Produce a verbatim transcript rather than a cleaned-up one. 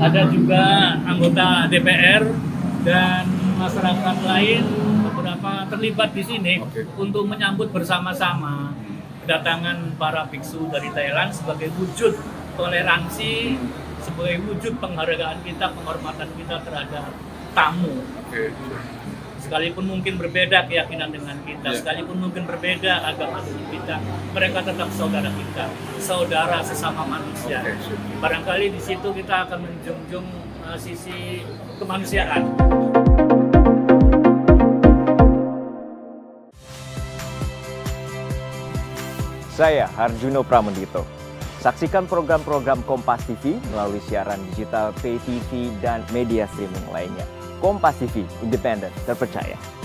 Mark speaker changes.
Speaker 1: ada juga anggota D P R dan masyarakat lain beberapa terlibat di sini okay. untuk menyambut bersama-sama kedatangan para biksu dari Thailand sebagai wujud toleransi, sebagai wujud penghargaan kita, penghormatan kita terhadap tamu. Okay. Sekalipun mungkin berbeda keyakinan dengan kita, yeah. sekalipun mungkin berbeda agama dengan kita, mereka tetap saudara kita, saudara sesama manusia. Okay. Barangkali di situ kita akan menjunjung uh, sisi kemanusiaan.
Speaker 2: Saya Harjuno Pramendito. Saksikan program-program Kompas T V melalui siaran digital, pay T V, dan media streaming lainnya. Kompas T V, independen, terpercaya.